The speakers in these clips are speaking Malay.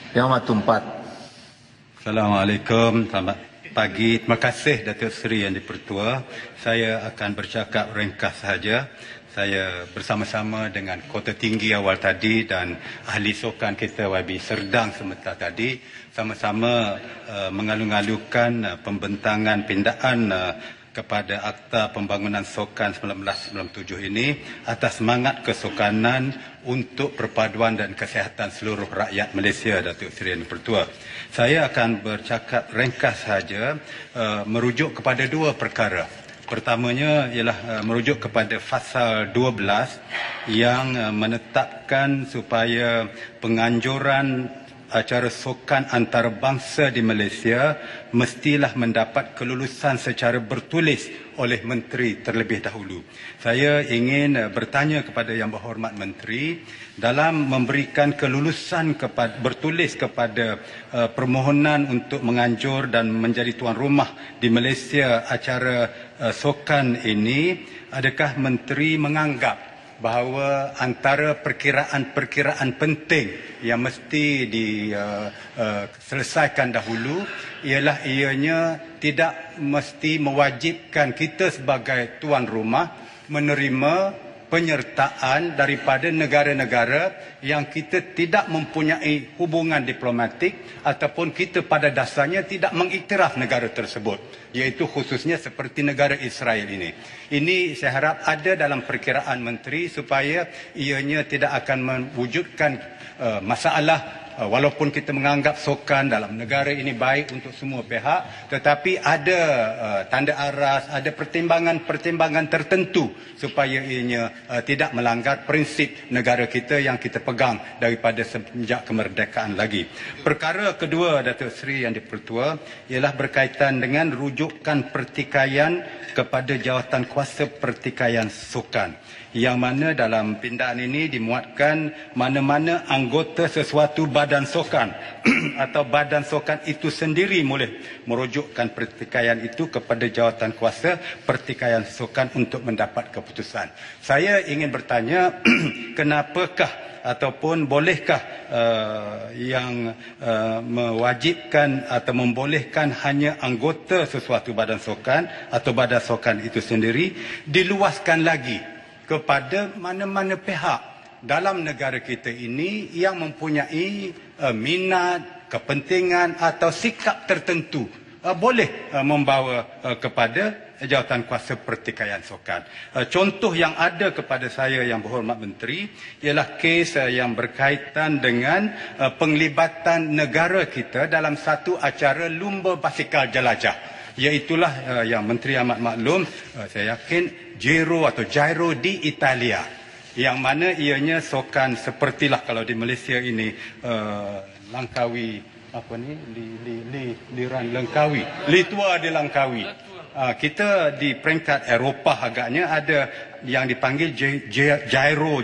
Yang Amat Tumpat. Assalamualaikum, selamat pagi. Terima kasih Datuk Seri Yang di-Pertua. Saya akan bercakap ringkas sahaja. Saya bersama-sama dengan Kota Tinggi awal tadi dan ahli sukan kita YB Serdang sebentar tadi sama-sama mengalu-alukan pembentangan pindaan kepada Akta Pembangunan Sukan 1997 ini atas semangat kesukanan untuk perpaduan dan kesihatan seluruh rakyat Malaysia, Datuk Seri Yang di-Pertua. Saya akan bercakap ringkas saja, merujuk kepada dua perkara. Pertamanya ialah merujuk kepada Fasal 12 yang menetapkan supaya penganjuran acara sukan antarabangsa di Malaysia mestilah mendapat kelulusan secara bertulis oleh Menteri terlebih dahulu. Saya ingin bertanya kepada Yang Berhormat Menteri dalam memberikan kelulusan bertulis kepada permohonan untuk menganjur dan menjadi tuan rumah di Malaysia acara sukan ini, adakah Menteri menganggap bahawa antara perkiraan-perkiraan penting yang mesti diselesaikan dahulu ialah ianya tidak mesti mewajibkan kita sebagai tuan rumah menerima penyertaan daripada negara-negara yang kita tidak mempunyai hubungan diplomatik ataupun kita pada dasarnya tidak mengiktiraf negara tersebut, iaitu khususnya seperti negara Israel ini. Ini saya harap ada dalam perkiraan Menteri supaya ianya tidak akan mewujudkan masalah. Walaupun kita menganggap sukan dalam negara ini baik untuk semua pihak, tetapi ada tanda aras, ada pertimbangan-pertimbangan tertentu supaya ianya tidak melanggar prinsip negara kita yang kita pegang daripada sejak kemerdekaan lagi. Perkara kedua, Datuk Seri Yang di-Pertua, ialah berkaitan dengan rujukan pertikaian kepada jawatan kuasa pertikaian sukan, yang mana dalam pindaan ini dimuatkan mana-mana anggota sesuatu badan sukan atau badan sukan itu sendiri boleh merujukkan pertikaian itu kepada jawatan kuasa pertikaian sukan untuk mendapat keputusan. Saya ingin bertanya, kenapakah ataupun bolehkah yang mewajibkan atau membolehkan hanya anggota sesuatu badan sukan atau badan sukan itu sendiri diluaskan lagi kepada mana-mana pihak dalam negara kita ini yang mempunyai minat, kepentingan atau sikap tertentu boleh membawa kepada jawatan kuasa pertikaian sukan. Contoh yang ada kepada saya, Yang Berhormat Menteri, ialah kes yang berkaitan dengan penglibatan negara kita dalam satu acara lumba basikal jelajah. Iaitulah yang Menteri amat maklum, saya yakin, Giro di Italia, yang mana ianya sukan sepertilah kalau di Malaysia ini Langkawi apa ni liran Langkawi, Litua di Langkawi. Kita di peringkat Eropah agaknya ada yang dipanggil Giro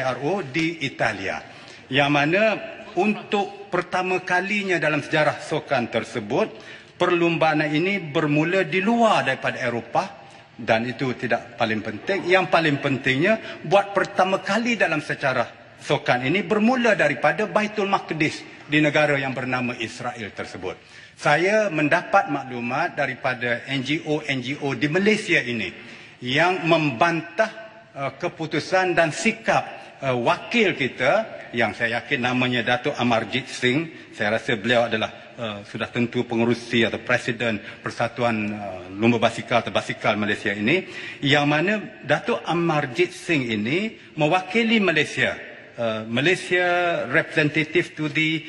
di Italia, yang mana untuk pertama kalinya dalam sejarah sukan tersebut perlumbaan ini bermula di luar daripada Eropah. Dan itu tidak paling penting. Yang paling pentingnya, buat pertama kali dalam sejarah sukan ini bermula daripada Baitul Maqdis di negara yang bernama Israel tersebut. Saya mendapat maklumat daripada NGO di Malaysia ini yang membantah keputusan dan sikap wakil kita yang saya yakin namanya Datuk Amarjit Singh. Saya rasa beliau adalah sudah tentu pengerusi atau presiden Persatuan Lumba Basikal atau Basikal Malaysia ini, yang mana Datuk Amarjit Singh ini mewakili Malaysia, Malaysia representative to the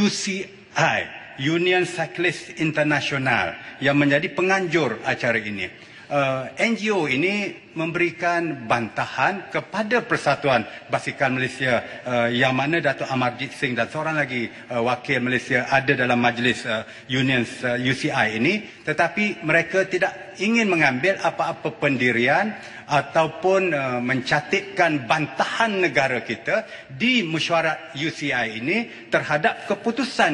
UCI, Union Cyclist International, yang menjadi penganjur acara ini. NGO ini memberikan bantahan kepada Persatuan Basikal Malaysia, yang mana Datuk Amarjit Singh dan seorang lagi wakil Malaysia ada dalam majlis Union UCI ini, tetapi mereka tidak ingin mengambil apa-apa pendirian ataupun mencatatkan bantahan negara kita di mesyuarat UCI ini terhadap keputusan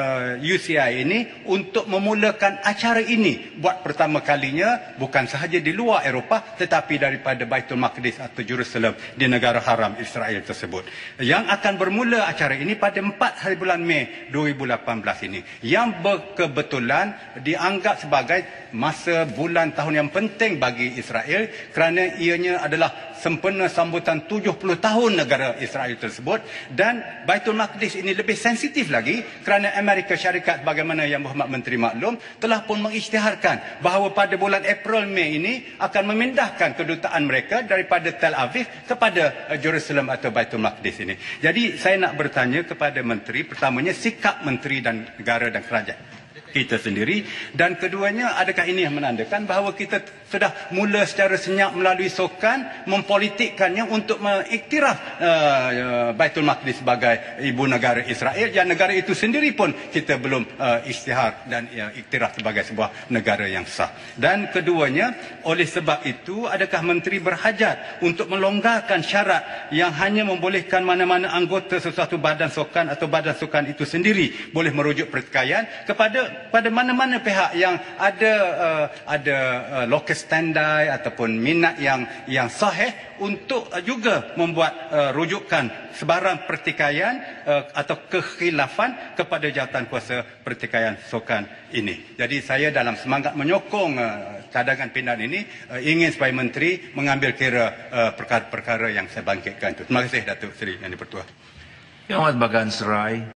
UCI ini untuk memulakan acara ini buat pertama kalinya, bukan sahaja di luar Eropah tetapi tetapi daripada Baitul Maqdis atau Jerusalem di negara haram Israel tersebut. Yang akan bermula acara ini pada 4 hari bulan Mei 2018 ini, yang berkebetulan dianggap sebagai masa bulan tahun yang penting bagi Israel kerana ianya adalah sempena sambutan 70 tahun negara Israel tersebut. Dan Baitul Maqdis ini lebih sensitif lagi kerana Amerika Syarikat, bagaimana yang Berhormat Menteri maklum, telah pun mengisytiharkan bahawa pada bulan April Mei ini akan memindahkan kedutaan mereka daripada Tel Aviv kepada Jerusalem atau Baitul Maqdis ini. Jadi saya nak bertanya kepada Menteri, pertamanya sikap Menteri dan negara dan kerajaan kita sendiri, dan keduanya, adakah ini yang menandakan bahawa kita sudah mula secara senyap melalui sukan mempolitikkannya untuk mengiktiraf Baitul Maqdis sebagai ibu negara Israel, yang negara itu sendiri pun kita belum isytihar dan iktiraf sebagai sebuah negara yang sah. Dan keduanya, oleh sebab itu adakah Menteri berhajat untuk melonggarkan syarat yang hanya membolehkan mana-mana anggota sesuatu badan sukan atau badan sukan itu sendiri boleh merujuk pertikaian pada mana-mana pihak yang ada locus standi ataupun minat yang sahih untuk juga membuat rujukan sebarang pertikaian atau kekhilafan kepada jawatankuasa pertikaian sukan ini. Jadi saya dalam semangat menyokong cadangan pindahan ini ingin supaya Menteri mengambil kira perkara-perkara yang saya bangkitkan itu. Terima kasih Datuk Seri Yang di-Pertua. Yang Amat Bagan Serai.